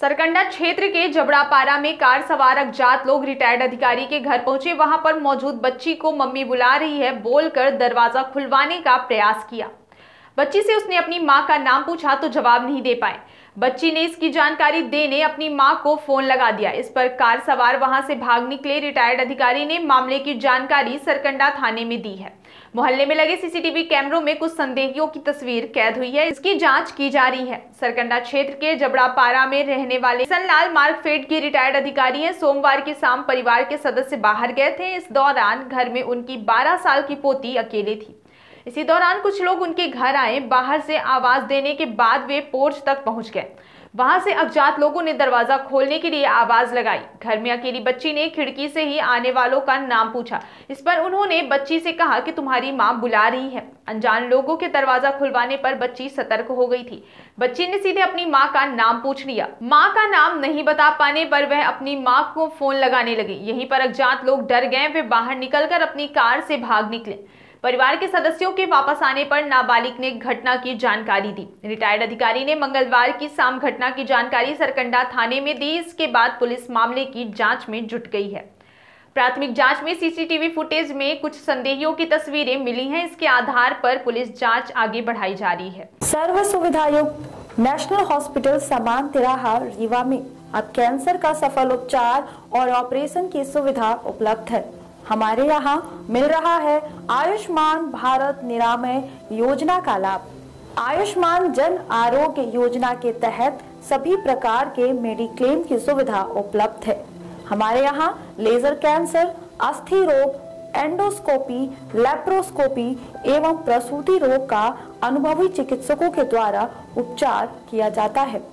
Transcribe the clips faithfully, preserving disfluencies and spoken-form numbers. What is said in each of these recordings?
सरकंडा क्षेत्र के जबड़ापारा में कार सवार अज्ञात लोग रिटायर्ड अधिकारी के घर पहुंचे। वहां पर मौजूद बच्ची को मम्मी बुला रही है बोलकर दरवाजा खुलवाने का प्रयास किया। बच्ची से उसने अपनी मां का नाम पूछा तो जवाब नहीं दे पाए। बच्ची ने इसकी जानकारी देने अपनी मां को फोन लगा दिया। इस पर कार सवार वहां से भाग निकले। रिटायर्ड अधिकारी ने मामले की जानकारी सरकंडा थाने में दी है। मोहल्ले में लगे सीसीटीवी कैमरों में कुछ संदेहियों की तस्वीर कैद हुई है। इसकी जांच की जा रही है। सरकंडा क्षेत्र के जबड़ापारा में रहने वाले सनलाल मार्कफेड के रिटायर्ड अधिकारी हैं। सोमवार की शाम परिवार के सदस्य बाहर गए थे। इस दौरान घर में उनकी बारह साल की पोती अकेले थी। इसी दौरान कुछ लोग उनके घर आए। बाहर से आवाज देने के बाद वे पोर्च तक पहुंच गए। वहां से अज्ञात लोगों ने दरवाजा खोलने के लिए आवाज लगाई। घर में अकेली बच्ची ने खिड़की से ही आने वालों का नाम पूछा। इस पर उन्होंने बच्ची से कहा कि तुम्हारी मां बुला रही है। अनजान लोगों के दरवाजा खुलवाने पर बच्ची सतर्क हो गई थी। बच्ची ने सीधे अपनी मां का नाम पूछ लिया। मां का नाम नहीं बता पाने पर वह अपनी मां को फोन लगाने लगी। यहीं पर अज्ञात लोग डर गए। वे बाहर निकलकर अपनी कार से भाग निकले। परिवार के सदस्यों के वापस आने पर नाबालिग ने घटना की जानकारी दी। रिटायर्ड अधिकारी ने मंगलवार की शाम घटना की जानकारी सरकंडा थाने में दी। इसके बाद पुलिस मामले की जांच में जुट गई है। प्राथमिक जांच में सीसीटीवी फुटेज में कुछ संदेहियों की तस्वीरें मिली हैं। इसके आधार पर पुलिस जांच आगे बढ़ाई जा रही है। सर्व सुविधायुक्त नेशनल हॉस्पिटल समान तिराहा रीवा में अब कैंसर का सफल उपचार और ऑपरेशन की सुविधा उपलब्ध है। हमारे यहाँ मिल रहा है आयुष्मान भारत निरामय योजना का लाभ। आयुष्मान जन आरोग्य योजना के तहत सभी प्रकार के मेडिक्लेम की सुविधा उपलब्ध है। हमारे यहाँ लेजर कैंसर, अस्थि रोग, एंडोस्कोपी, लेप्रोस्कोपी एवं प्रसूति रोग का अनुभवी चिकित्सकों के द्वारा उपचार किया जाता है।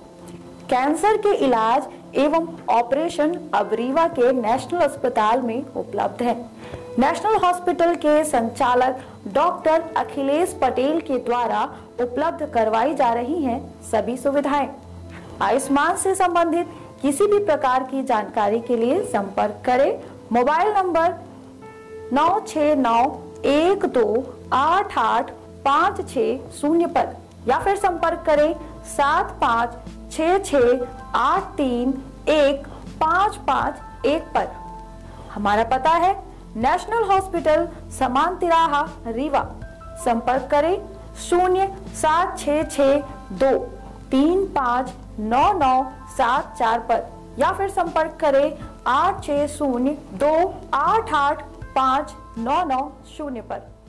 कैंसर के इलाज एवं ऑपरेशन अब रीवा के नेशनल अस्पताल में उपलब्ध है। नेशनल हॉस्पिटल के संचालक डॉक्टर अखिलेश पटेल के द्वारा उपलब्ध करवाई जा रही हैं सभी सुविधाएं। आयुष्मान से संबंधित किसी भी प्रकार की जानकारी के लिए संपर्क करें मोबाइल नंबर नौ छः नौ एक दो आठ आठ पाँच छः शून्य पर या फिर संपर्क करें सात पाँच छः छः आठ तीन एक पाँच पाँच एक पर। हमारा पता है नेशनल हॉस्पिटल समान तिराहा रीवा। संपर्क करें शून्य सात छः छः दो तीन पाँच नौ नौ सात चार पर या फिर संपर्क करें आठ छः शून्य दो आठ आठ पाँच नौ नौ शून्य पर।